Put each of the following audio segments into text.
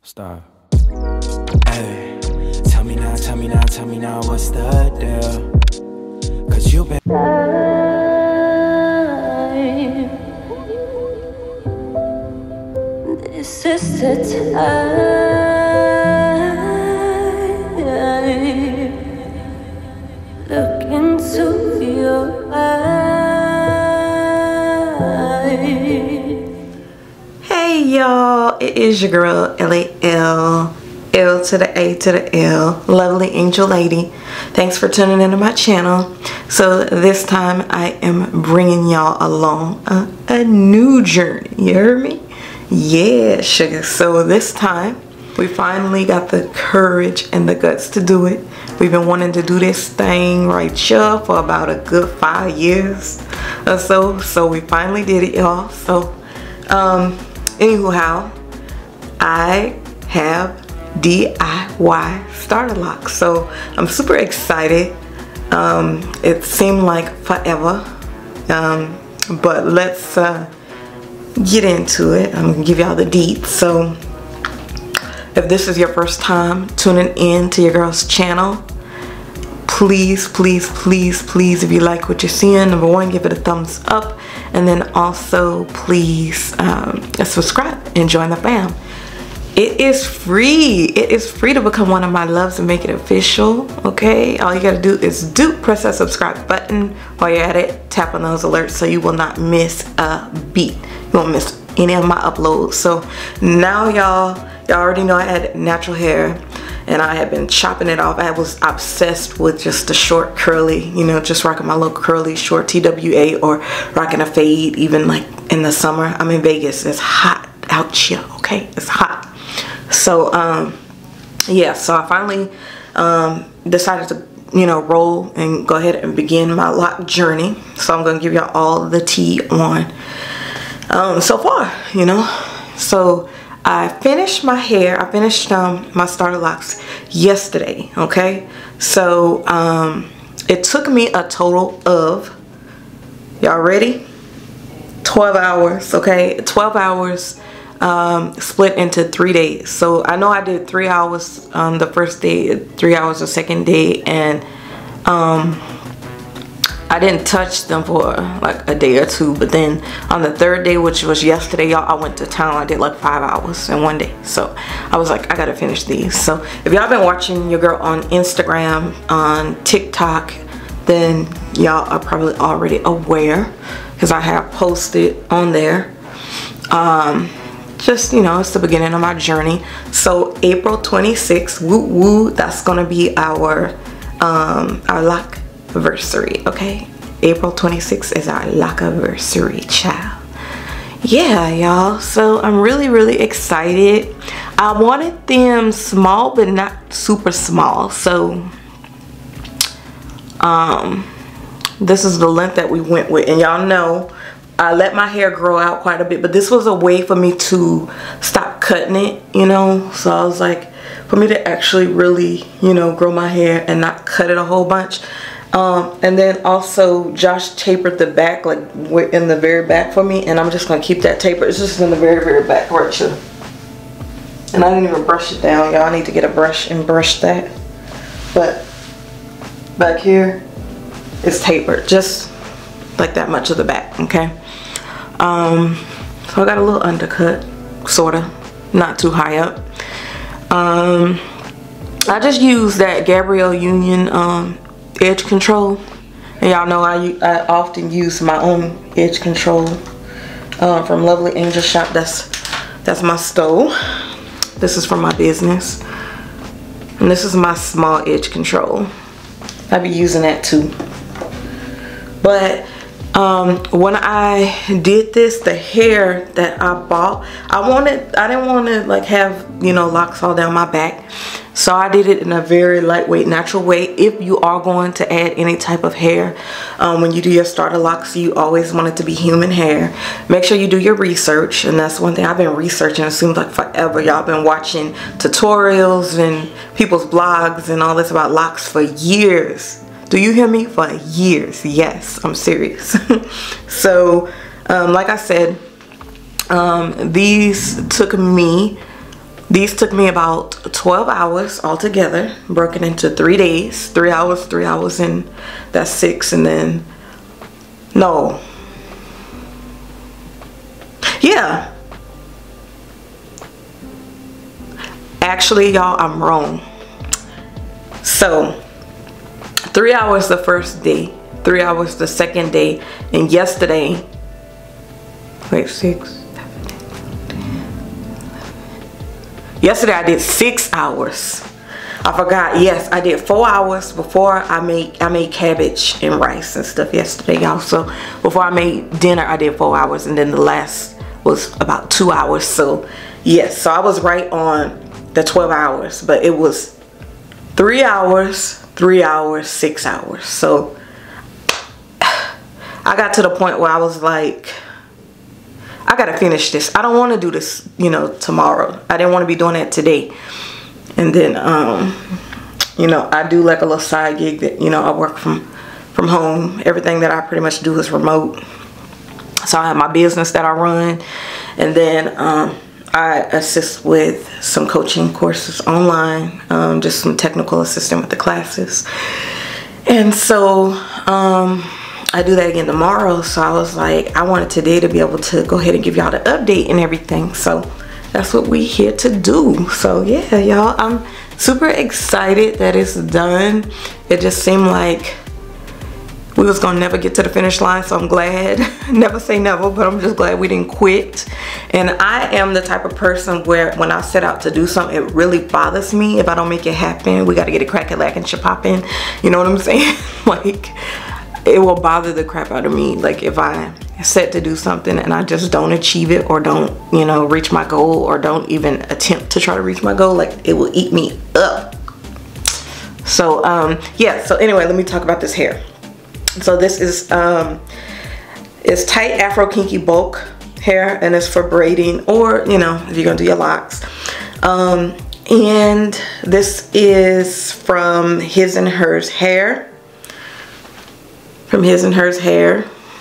Stop. Hey, tell me now, what's the deal? Cause you been this is the time. Look into your eyes. Hey y'all, it is your girl L-A-L, L to the A to the L, lovely angel lady. Thanks for tuning into my channel. So this time I am bringing y'all along a new journey. You heard me? Yeah, sugar. So this time we finally got the courage and the guts to do it. We've been wanting to do this thing right here for about a good 5 years or so. So we finally did it, y'all. So anyhow, I have DIY starter locks, so I'm super excited. It seemed like forever, but let's get into it. I'm gonna give y'all the deets. So if this is your first time tuning in to your girl's channel, please, if you like what you're seeing, number one, give it a thumbs up, and then also please subscribe and join the fam. It is free. It is free to become one of my loves and make it official. Okay, all you gotta do is press that subscribe button. While you're at it, tap on those alerts so you will not miss a beat. You won't miss any of my uploads. So now y'all already know I had natural hair and I had been chopping it off. I was obsessed with just the short curly, you know, just rocking my little curly short TWA or rocking a fade even like in the summer. I'm in Vegas. It's hot out here, okay? It's hot. So yeah, so I finally decided to, you know, roll and go ahead and begin my lock journey. So I'm gonna give y'all all the tea on so far, you know. So I finished my hair. I finished my starter locks yesterday, okay? So it took me a total of, y'all ready? 12 hours, okay? 12 hours split into 3 days. So I know I did 3 hours the first day, 3 hours the second day, and I didn't touch them for like a day or two, but then on the third day, which was yesterday, y'all, I went to town. I did like 5 hours in 1 day. So I was like, I gotta finish these. So if y'all been watching your girl on Instagram, on TikTok, then y'all are probably already aware because I have posted on there. Just, you know, it's the beginning of my journey. So April 26th, woo woo, that's gonna be our lock anniversary, okay? April 26th is our lock anniversary, child. Yeah, y'all. So I'm really excited. I wanted them small, but not super small. So this is the length that we went with, and y'all know I let my hair grow out quite a bit, but this was a way for me to stop cutting it, you know. So I was like, for me to actually really, you know, grow my hair and not cut it a whole bunch. And then also Josh tapered the back, like in the very back for me, and I'm just gonna keep that taper. It's just in the very back right here. And I didn't even brush it down, y'all. I need to get a brush and brush that. But back here, it's tapered, just like that much of the back, okay? So I got a little undercut, sorta, not too high up. I just use that Gabrielle Union edge control, and y'all know I often use my own edge control from Lovely Angel Shop. That's my stove. This is from my business, and this is my small edge control. I be using that too. But when I did this, the hair that I bought, I didn't want to like have, you know, locks all down my back. So I did it in a very lightweight, natural way. If you are going to add any type of hair, when you do your starter locks, you always want it to be human hair. Make sure you do your research, and that's one thing I've been researching. It seems like forever. Y'all been watching tutorials and people's blogs and all this about locks for years. Do you hear me? For years. Yes, I'm serious. So like I said, these took me These took me about 12 hours altogether, broken into 3 days. 3 hours, 3 hours, and that's 6. And then, no. Yeah. Actually, y'all, I'm wrong. So, 3 hours the first day, 3 hours the second day, and yesterday, wait, 6, 7, 8, 9, 10. Yesterday I did 6 hours. I forgot. Yes, I did 4 hours before I made cabbage and rice and stuff yesterday, y'all. So before I made dinner, I did 4 hours, and then the last was about 2 hours. So yes, so I was right on the 12 hours, but it was 3 hours, 3 hours, 6 hours. So I got to the point where I was like, I gotta finish this. I don't want to do this, you know, tomorrow. I didn't want to be doing that today. And then, you know, I do like a little side gig that, you know, I work from home. Everything that I pretty much do is remote. So I have my business that I run, and then I assist with some coaching courses online, just some technical assistant with the classes. And so I do that again tomorrow. So I was like, I wanted today to be able to go ahead and give y'all the update and everything. So that's what we here to do. So yeah, y'all, I'm super excited that it's done. It just seemed like we was gonna never get to the finish line, so I'm glad. Never say never, but I'm just glad we didn't quit. And I am the type of person where when I set out to do something, it really bothers me if I don't make it happen. We gotta get it crack-a-lack and shapoppin'. You know what I'm saying? Like, it will bother the crap out of me. Like if I set to do something and I just don't achieve it, or don't, you know, reach my goal, or don't even attempt to try to reach my goal, like it will eat me up. So yeah, so anyway, let me talk about this hair. So this is it's tight Afro Kinky bulk hair, and it's for braiding, or you know, if you're gonna do your locks. And this is from His and Hers Hair. From His and Hers Hair.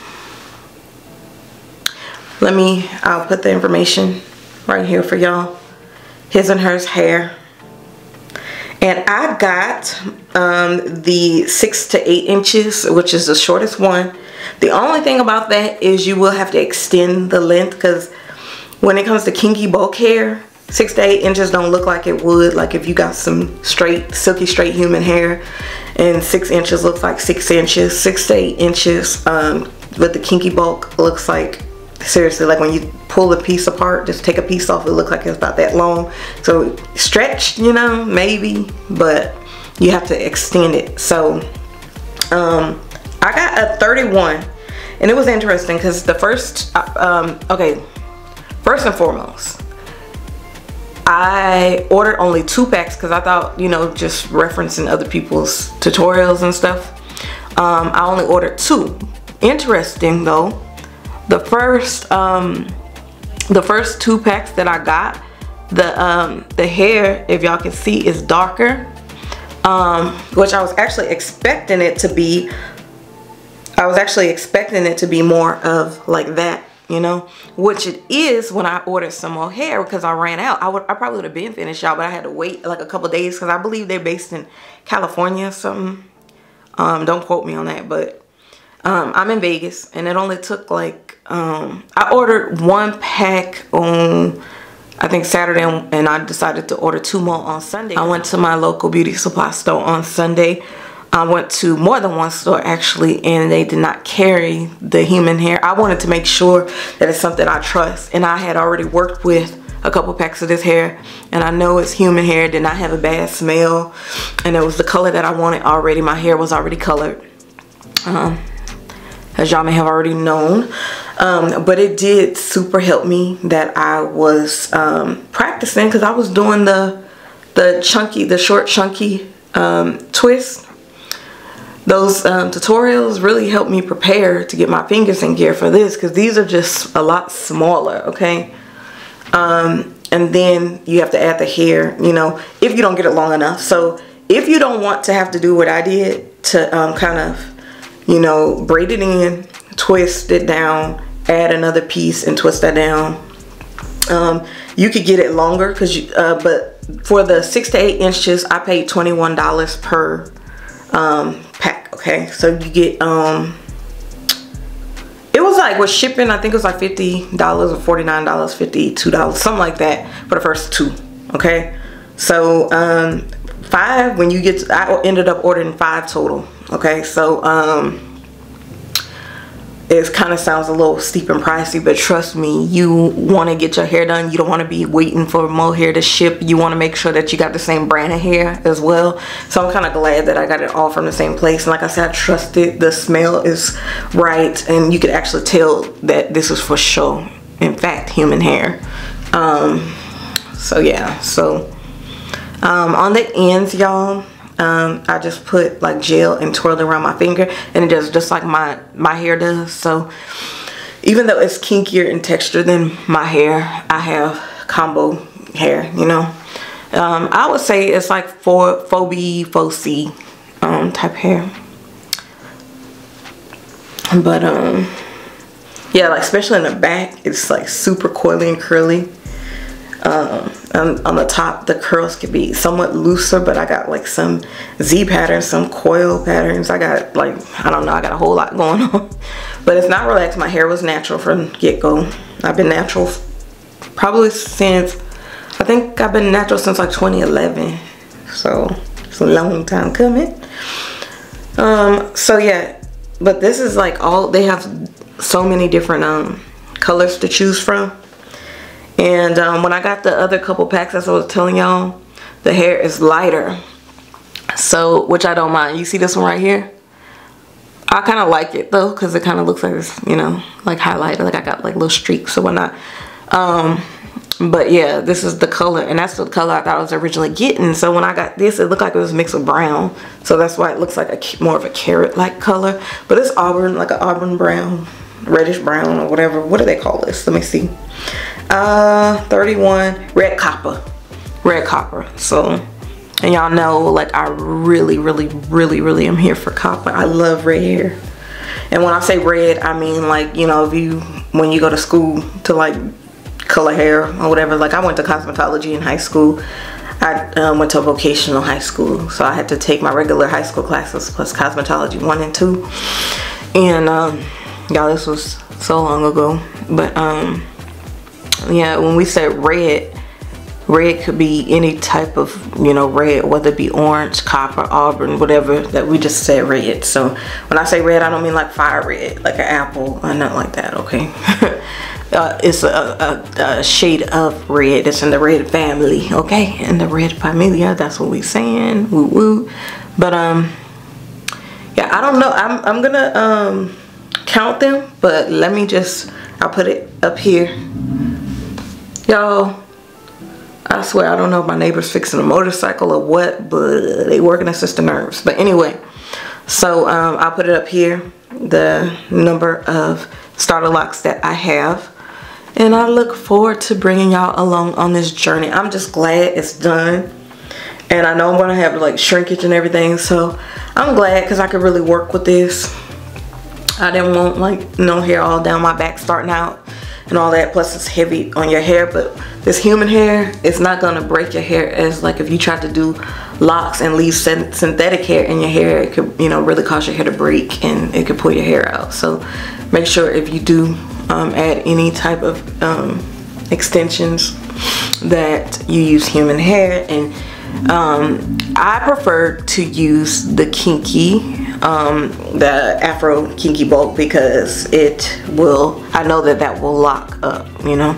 I'll put the information right here for y'all. His and Hers Hair. And I got the 6 to 8 inches, which is the shortest one. The only thing about that is you will have to extend the length, because when it comes to kinky bulk hair, 6 to 8 inches don't look like it would, like if you got some straight, silky straight human hair, and 6 inches looks like 6 inches. 6 to 8 inches with the kinky bulk looks like, seriously, like when you pull the piece apart, just take a piece off, it looks like it's about that long. So stretched, you know, maybe, but you have to extend it. So I got a 31, and it was interesting because the first okay, first and foremost, I ordered only 2 packs because I thought, you know, just referencing other people's tutorials and stuff, I only ordered 2. Interesting though, the first 2 packs that I got, the hair, if y'all can see, is darker, which I was actually expecting it to be. I was actually expecting it to be more of like that, you know, which it is when I ordered some more hair, because I ran out. I probably would have been finished, y'all, but I had to wait like a couple days because I believe they're based in California or something. Don't quote me on that, but I'm in Vegas, and it only took like I ordered 1 pack on, I think, Saturday, and I decided to order 2 more on Sunday. I went to my local beauty supply store on Sunday. I went to more than one store actually, and they did not carry the human hair. I wanted to make sure that it's something I trust, and I had already worked with a couple packs of this hair, and I know it's human hair, did not have a bad smell, and it was the color that I wanted already. My hair was already colored, as y'all may have already known, but it did super help me that I was practicing, because I was doing the short chunky twist. Those tutorials really helped me prepare to get my fingers in gear for this, because these are just a lot smaller, okay? And then you have to add the hair, you know, if you don't get it long enough. So if you don't want to have to do what I did to kind of, you know, braid it in, twist it down, add another piece and twist that down, You could get it longer because you but for the 6 to 8 inches I paid $21 per pack. Okay, so you get it was like with shipping I think it was like $50 or $49, $52, something like that for the first 2. Okay, so 5 when you get to, I ended up ordering 5 total. Okay, so it kind of sounds a little steep and pricey, but trust me, you want to get your hair done. You don't want to be waiting for more hair to ship. You want to make sure that you got the same brand of hair as well. So I'm kind of glad that I got it all from the same place. And like I said, I trust it. The smell is right, and you could actually tell that this is for sure, in fact, human hair. So yeah, so on the ends, y'all, I just put like gel and twirl it around my finger, and it does just like my hair does. So even though it's kinkier in texture than my hair, I have combo hair, you know. I would say it's like 4B, 4C type hair. But yeah, like especially in the back, it's like super coily and curly. On the top, the curls could be somewhat looser, but I got like some Z patterns, some coil patterns. I got like, I don't know, I got a whole lot going on. But it's not relaxed. My hair was natural from get-go. I've been natural probably since, I think I've been natural since like 2011. So it's a long time coming. So yeah, but this is like all, they have so many different colors to choose from. And when I got the other couple packs, as I was telling y'all, the hair is lighter, so which I don't mind. You see this one right here? I kind of like it though, because it kind of looks like this, you know, like highlighter, like I got like little streaks or whatnot. But yeah, this is the color, and that's the color I thought I was originally getting. So when I got this, it looked like it was mixed with brown, so that's why it looks like a more of a carrot like color. But it's auburn, like an auburn brown, reddish brown or whatever. What do they call this? Let me see. 31 red copper. So, and y'all know, like, I really am here for copper. I love red hair. And when I say red, I mean, like, you know, when you go to school to like color hair or whatever. Like, I went to cosmetology in high school. I went to a vocational high school, so I had to take my regular high school classes plus cosmetology 1 and 2. And y'all, this was so long ago. But yeah, when we said red could be any type of, you know, red, whether it be orange, copper, auburn, whatever, that we just said red. So when I say red, I don't mean like fire red, like an apple or nothing like that, okay? It's a shade of red. It's in the red family, okay? In the red familia, that's what we saying, woo woo. But yeah, I don't know, I'm gonna count them, but let me just, I'll put it up here. Y'all, I swear I don't know if my neighbor's fixing a motorcycle or what, but they working assist the nerves. But anyway, so I'll put it up here, the number of starter locks that I have, and I look forward to bringing y'all along on this journey. I'm just glad it's done, and I know I'm gonna have like shrinkage and everything, so I'm glad because I could really work with this. I didn't want like no hair all down my back starting out and all that, plus it's heavy on your hair. But this human hair, it's not gonna break your hair as like if you try to do locks and leave synthetic hair in your hair. It could, you know, really cause your hair to break and it could pull your hair out. So make sure if you do add any type of extensions that you use human hair. And I prefer to use the Kinky, the Afro Kinky bulk, because it will, I know that will lock up, you know.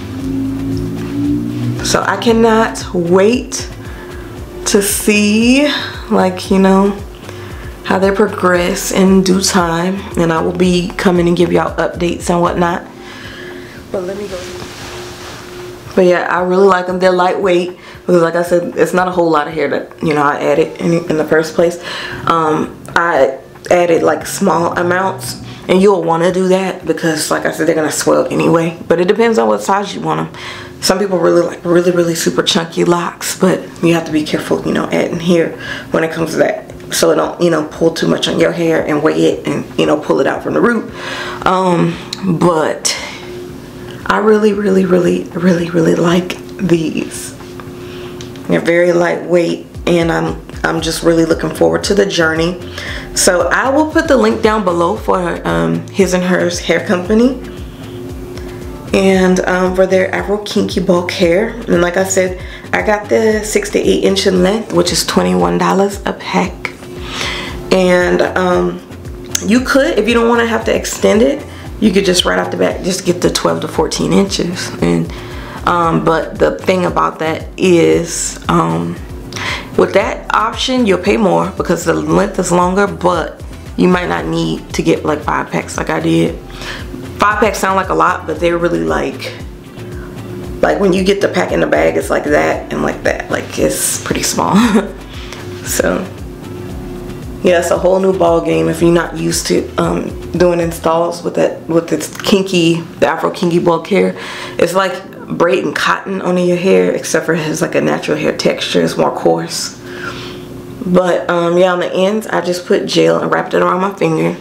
So I cannot wait to see, like, you know, how they progress in due time, and I will be coming and give y'all updates and whatnot. But let me go. But yeah, I really like them. They're lightweight because, like I said, it's not a whole lot of hair that, you know, I added in the first place. I added like small amounts, and you'll want to do that because, like I said, they're gonna swell anyway. But it depends on what size you want them. Some people really like really super chunky locks, but you have to be careful, you know, adding hair when it comes to that, so it don't, you know, pull too much on your hair and weigh it and, you know, pull it out from the root. But I really like these. They're very lightweight, and I'm just really looking forward to the journey. So I will put the link down below for his and hers hair company, and for their Afro Kinky bulk hair. And like I said, I got the 6 to 8 inch in length, which is $21 a pack. And you could, if you don't want to have to extend it, you could just right off the back just get the 12 to 14 inches. And but the thing about that is with that option you'll pay more because the length is longer, but you might not need to get like 5 packs like I did. 5 packs sound like a lot, but they're really like when you get the pack in the bag, it's like that and like that. Like, it's pretty small. So yeah, it's a whole new ball game if you're not used to doing installs with this kinky, the Afro Kinky bulk hair. It's like braiding cotton onto your hair, except for it has like a natural hair texture. It's more coarse. But yeah, on the ends I just put gel and wrapped it around my finger.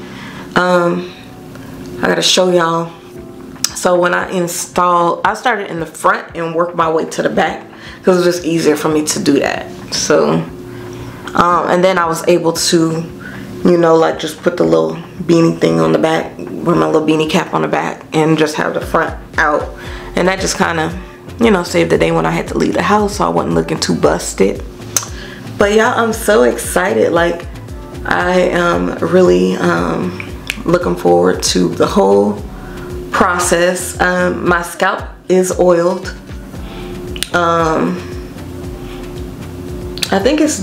I gotta show y'all. So when I installed, I started in the front and worked my way to the back because it was just easier for me to do that. So and then I was able to, you know, like just put the little beanie thing on the back, with my little beanie cap on the back, and just have the front out. And that just kind of, you know, saved the day when I had to leave the house, so I wasn't looking too busted. But y'all, I'm so excited. Like, I am really looking forward to the whole process. My scalp is oiled. I think it's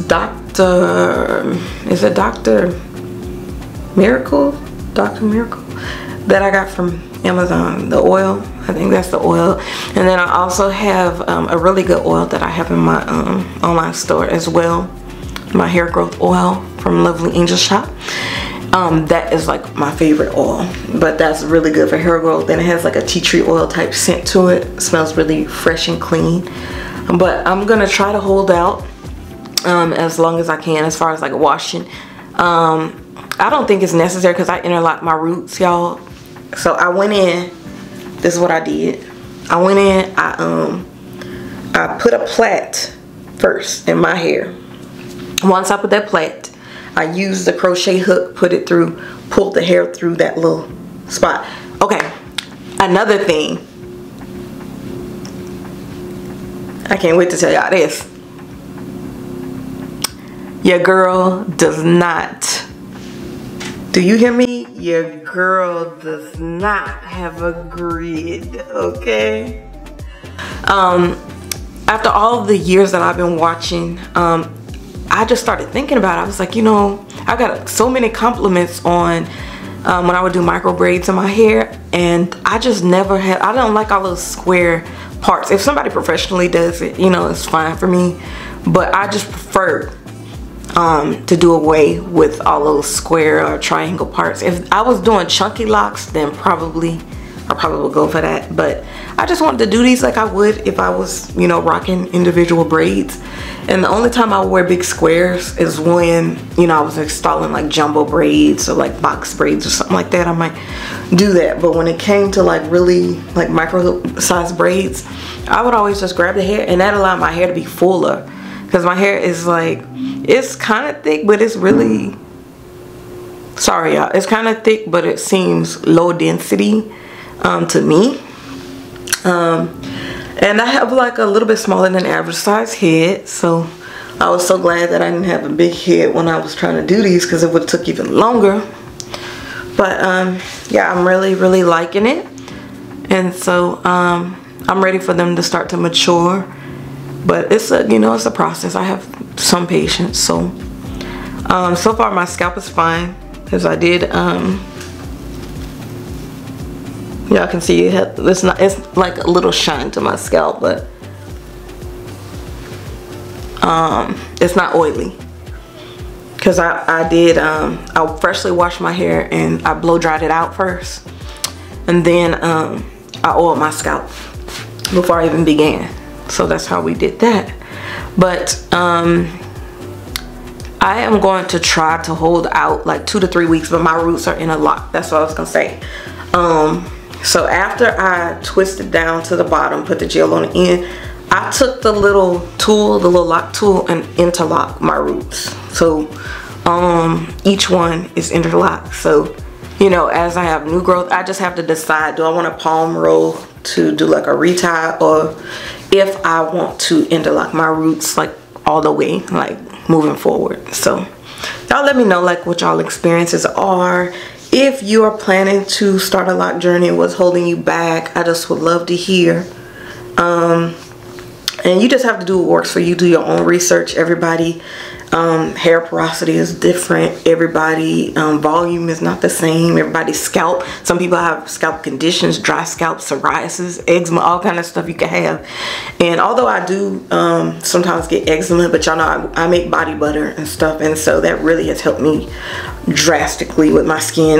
Dr. Miracle that I got from Amazon, the oil. I think that's the oil. And then I also have a really good oil that I have in my online store as well, my hair growth oil from Lovely Angel Shop. That is like my favorite oil, but that's really good for hair growth, and it has like a tea tree oil type scent to it. It smells really fresh and clean. But I'm gonna try to hold out as long as I can as far as like washing. I don't think it's necessary because I interlock my roots, y'all. So I went in, this is what I did. I went in, I put a plait first in my hair. Once I put that plait, I used the crochet hook, put it through, pulled the hair through that little spot. Okay, another thing. I can't wait to tell y'all this. Your girl does not, do you hear me? Your girl does not have a grid, okay? After all the years that I've been watching, I just started thinking about it. I was like, you know, I got so many compliments on when I would do micro braids in my hair, and I just never had, I don't like all those square parts. If somebody professionally does it, you know, it's fine for me, but I just prefer to do away with all those square or triangle parts. If I was doing chunky locks, then I probably would go for that. But I just wanted to do these like I would if I was, you know, rocking individual braids. And the only time I would wear big squares is when, you know, I was installing like jumbo braids or like box braids or something like that. I might do that. But when it came to like really like micro size braids, I would always just grab the hair, and that allowed my hair to be fuller. Because my hair is like, it's kind of thick, but it's really, sorry y'all, it's kind of thick, but it seems low density to me. And I have like a little bit smaller than average size head, so I was so glad that I didn't have a big head when I was trying to do these, because it would have took even longer. But yeah, I'm really liking it, and so I'm ready for them to start to mature. But it's a, you know, it's a process. I have some patience. So so far my scalp is fine, because I did y'all can see it's like a little shine to my scalp, but it's not oily, because I freshly washed my hair and I blow dried it out first, and then I oiled my scalp before I even began. So that's how we did that. But I am going to try to hold out like 2 to 3 weeks, but my roots are interlocked. That's what I was gonna say. So after I twisted down to the bottom, put the gel on the end, I took the little tool, the little lock tool, and interlock my roots. So each one is interlocked. So, you know, as I have new growth, I just have to decide, do I want a palm roll to do like a retie, or if I want to interlock my roots like all the way, like moving forward. So y'all let me know like what y'all experiences are. If you are planning to start a lock journey and what's holding you back, I just would love to hear. And you just have to do what works for you. Do your own research. Everybody hair porosity is different. Everybody volume is not the same. Everybody's scalp, some people have scalp conditions, dry scalp, psoriasis, eczema, all kind of stuff you can have. And although I do sometimes get eczema, but y'all know I make body butter and stuff, and so that really has helped me drastically with my skin.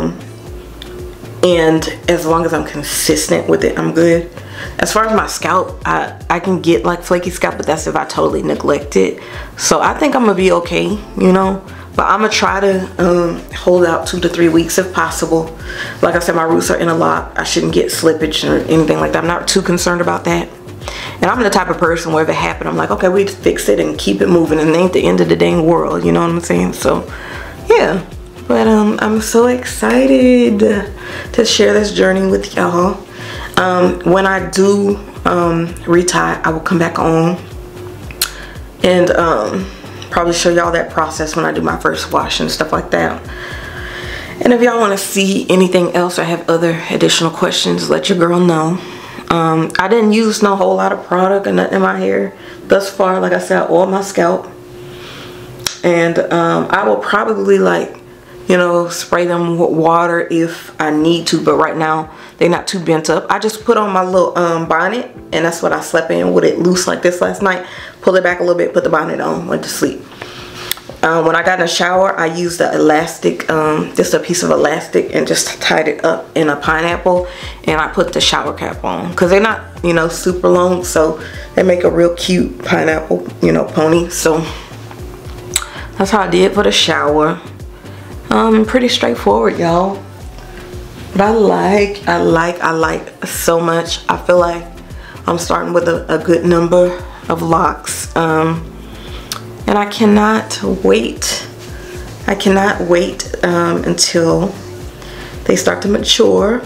And as long as I'm consistent with it, I'm good. As far as my scalp, I can get like flaky scalp, but that's if I totally neglect it. So I think I'm gonna be okay, you know. But I'm gonna try to hold out 2 to 3 weeks if possible. Like I said, my roots are interlocked. I shouldn't get slippage or anything like that. I'm not too concerned about that. And I'm the type of person where if it happened, I'm like, okay, we fix it and keep it moving, and it ain't the end of the dang world, you know what I'm saying? So yeah. But I'm so excited to share this journey with y'all. When I do retie, I will come back on and probably show y'all that process when I do my first wash and stuff like that. And if y'all want to see anything else or have other additional questions, let your girl know. I didn't use no whole lot of product or nothing in my hair thus far. Like I said, I oiled my scalp, and I will probably, like, you know, spray them with water if I need to, but right now they're not too bent up. I just put on my little bonnet, and that's what I slept in with, it loose like this last night. Pull it back a little bit, put the bonnet on, went to sleep. When I got in the shower, I used the elastic, just a piece of elastic, and just tied it up in a pineapple, and I put the shower cap on because they're not, you know, super long, so they make a real cute pineapple, you know, pony. So that's how I did for the shower. Pretty straightforward, y'all. But I like so much. I feel like I'm starting with a good number of locks. And I cannot wait. I cannot wait until they start to mature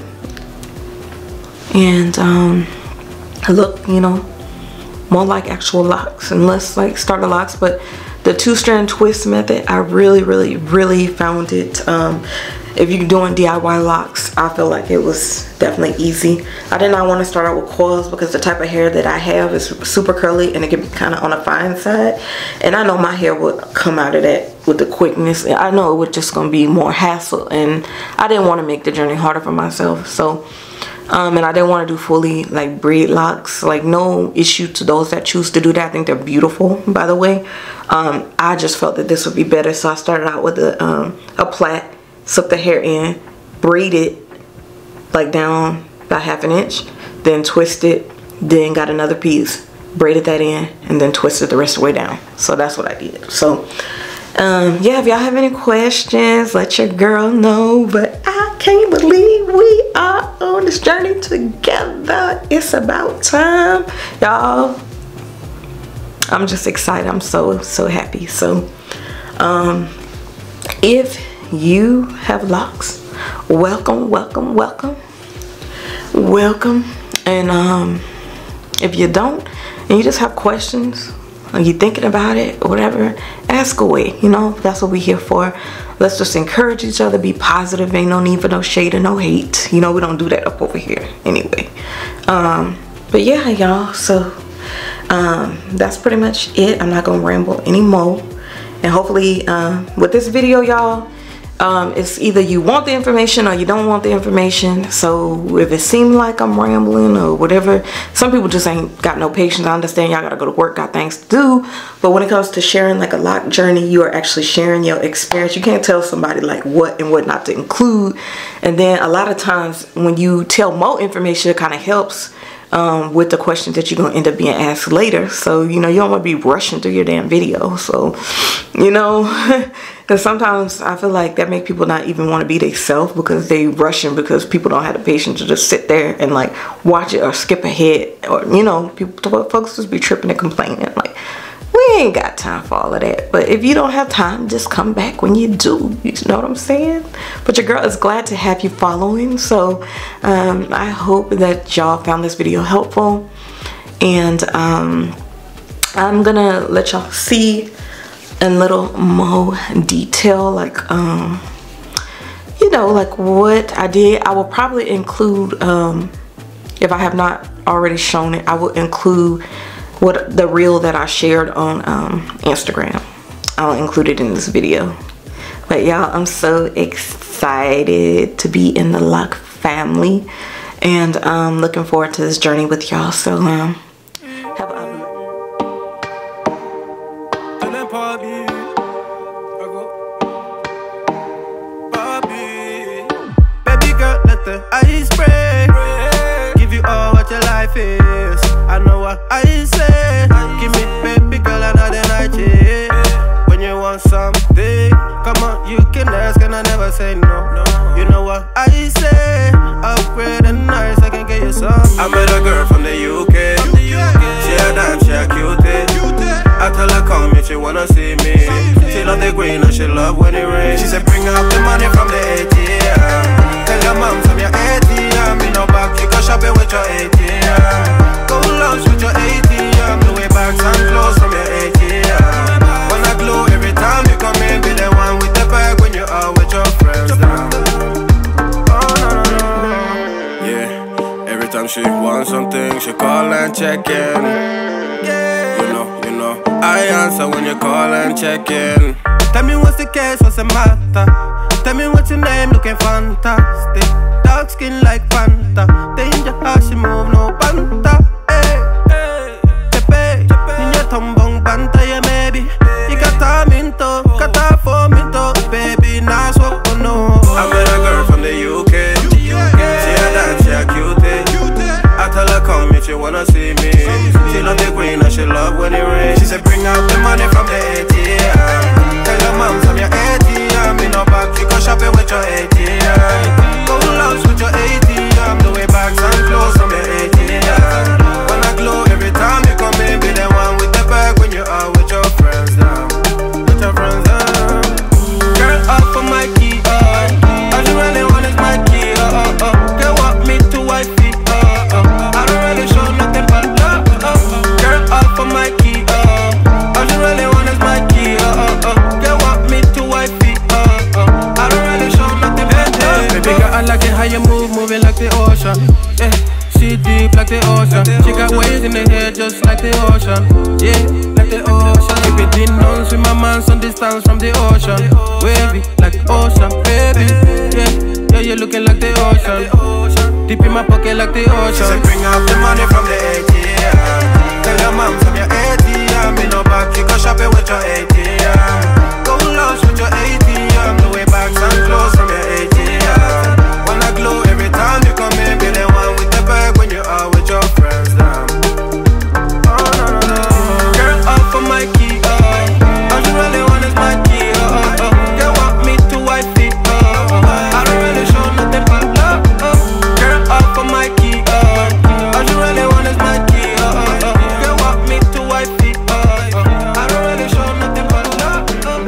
and look, you know, more like actual locks and less like starter locks. But the 2-strand twist method, I really found it. If you're doing DIY locks, I feel like it was definitely easy. I did not want to start out with coils because the type of hair that I have is super curly and it can be kind of on the fine side. And I know my hair would come out of that with the quickness. I know it was just going to be more hassle, and I didn't want to make the journey harder for myself. So and I didn't want to do fully like braid locks. Like, no issue to those that choose to do that. I think they're beautiful, by the way. I just felt that this would be better, so I started out with a plait, sucked the hair in, braided like down about ½ an inch, then twisted, then got another piece, braided that in, and then twisted the rest of the way down. So that's what I did. So yeah, if y'all have any questions, let your girl know. But I can't believe we are on this journey together. It's about time, y'all. I'm just excited. I'm so happy. So if you have locks, welcome. And if you don't, and you just have questions, or you're thinking about it or whatever, ask away. You know, that's what we're here for. Let's just encourage each other, be positive. Ain't no need for no shade or no hate. You know, we don't do that up over here anyway. But yeah, y'all, so that's pretty much it. I'm not gonna ramble anymore. And hopefully with this video, y'all, it's either you want the information or you don't want the information. So if it seemed like I'm rambling or whatever, some people just ain't got no patience. I understand y'all gotta go to work, got things to do. But when it comes to sharing like a lock journey, you are actually sharing your experience. You can't tell somebody like what and what not to include. And then a lot of times when you tell more information, it kind of helps with the questions that you're gonna end up being asked later. So you know, you don't want to be rushing through your damn video. So you know, because sometimes I feel like that make people not even want to be themselves because they rushing, because people don't have the patience to just sit there and like watch it or skip ahead, or you know, folks just be tripping and complaining. Like, we ain't got time for all of that. But if you don't have time, just come back when you do. You know what I'm saying? But your girl is glad to have you following. So I hope that y'all found this video helpful. And I'm gonna let y'all see in little more detail, like you know, like what I did. I will probably include, if I have not already shown it, I will include what the reel that I shared on Instagram. I'll include it in this video. But y'all, I'm so excited to be in the Loc family, and looking forward to this journey with y'all. So have a baby girl, let the ice break. Give you all what your life is. I know what I say. Give me, baby girl, another night, yeah. When you want something, come on, you can ask and I never say no. You know what I say. Upgrade and nice, I can get you some. I met a girl from the UK. She a dime, she a cutie. I tell her come if she wanna see me. She love the green and she love when it rains. She said bring up the money from the ATM. Tell your mom from your ATM. Me no back, you go shopping with your ATM. Go lunch with your ATM. The way bags and clothes from your ATM. Wanna glow every time you come in. Be the one with the bag when you are with your friends now. Oh no, no, no. Yeah, every time she wants something, she call and check in. You know, I answer when you call and check in. Tell me what's the case, what's the matter? Tell me what's your name, looking fantastic. Dark skin like Fanta. Danger how she move, no banta. Hey, hey, tepe, niña tombong banta, yeah, maybe. Ikata minto, kata for minto. Baby, nice walk, oh no. I met a girl from the UK. She a dance, she a cutie. I tell her come if she wanna see me. She love the green and she love when it rains. She said bring out the money from the ATM. Tell your mom from your ATM. In no back, you go shopping with your ATM. Go lunch with your ATM. The way bags and clothes from your ATM. Wanna glow every time you come in. Be the one with the bag when you are with your friends now. With your friends now. Girl up for my key, all you really want is my key, Girl want me to wifey, I don't really show nothing but love, Girl up for my key, all you really want is my key, Girl want me to wifey, I don't really show nothing but love. Baby girl, I like it how you move, moving like the ocean, yeah. She deep like the ocean. She got waves in the hair just like the ocean, yeah, like the ocean. If it didn't know, swim my man some distance from the ocean. Wavy like the ocean, baby, yeah, yeah, you're looking like the ocean. Deep in my pocket like the ocean. She said bring out the money from the ATM. Tell your mom from your ATM. In no back, you go shopping with your ATM. Go lunch with your ATM. The way bags and clothes from your ATM. Wanna glow every time you come in. Be the one with the bag when you are with your friends now. Oh no, no, no. Girl up for my key, all you really want is my key, Girl want me to wifey, I don't really show nothing but love, Girl up for my key, all you really want is my key, Girl want me to wifey, I don't really show nothing but love.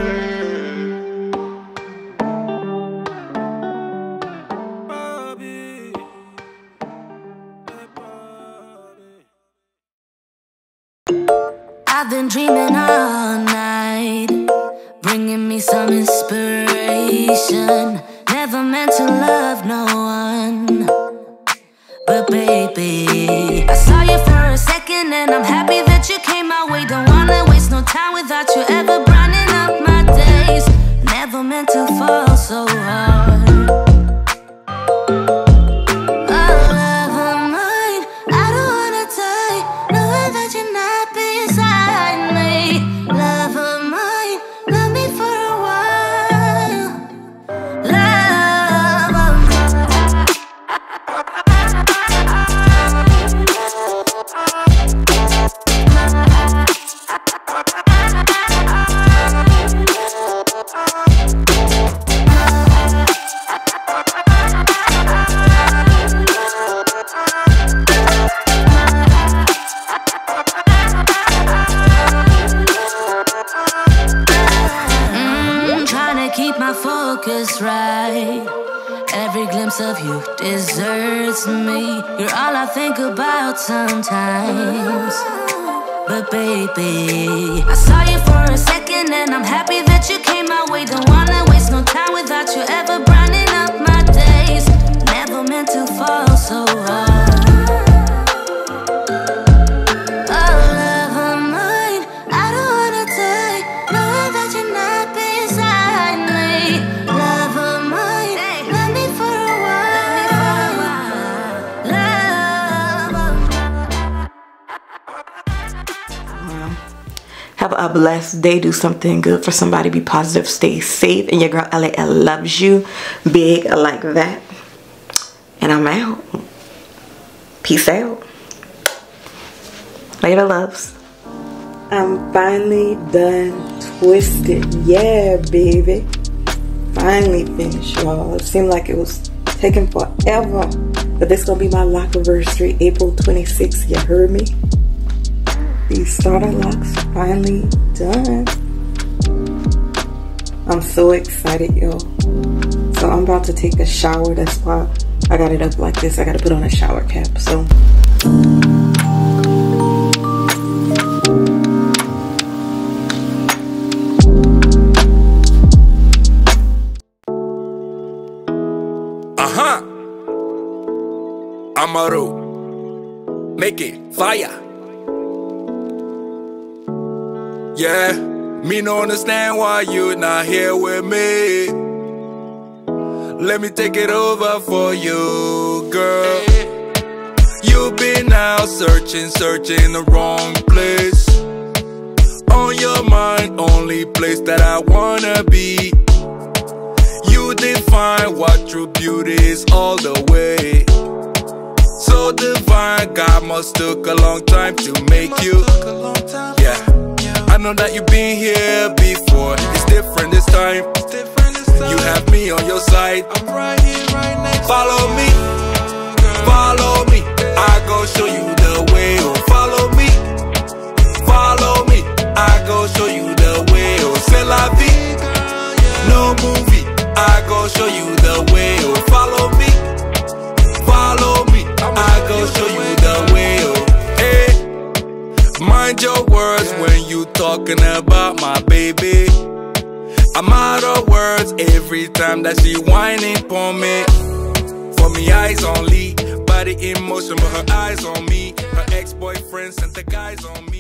I've been dreaming all night, bringing me some inspiration. Never meant to love no one, but baby, I saw you for a second and I'm happy that you came my way. Don't wanna waste no time without you ever brightening up my days. Never meant to fall so hard. just right. Every glimpse of you deserts me. You're all I think about sometimes. But baby, I saw you for a second and I'm happy that you came my way. Don't wanna waste no time without you ever brightening up my days. Never meant to fall so hard. Have a blessed day. Do something good for somebody. Be positive. Stay safe. And your girl LAL loves you big like that. And I'm out. Peace out. Later, loves. I'm finally done twisted. Yeah, baby. Finally finished, y'all. It seemed like it was taking forever. But this gonna be my lock anniversary, April 26th. You heard me? These starter locks finally done. I'm so excited, y'all. So I'm about to take a shower. That's why I got it up like this. I gotta put on a shower cap. So Amaru, make it fire. Yeah, me no understand why you not here with me. Let me take it over for you, girl. You've been out searching the wrong place. On your mind, only place that I wanna be. You define what true beauty is all the way. So divine, God must took a long time to make you. Yeah, I know that you've been here before. It's different this time. You have me on your side. I'm right here, right next. Follow me, follow me. I go show you the way. Oh, follow me, follow me. I go show you the way. Oh, c'est la vie, no movie. I go show you the way. Oh, follow me, follow me. I go show you the way. Oh, hey. Mind your words when you talking about my baby. I'm out of words every time that she whining for me. For me, eyes only, body in motion, but her eyes on me. Her ex-boyfriend sent the guys on me.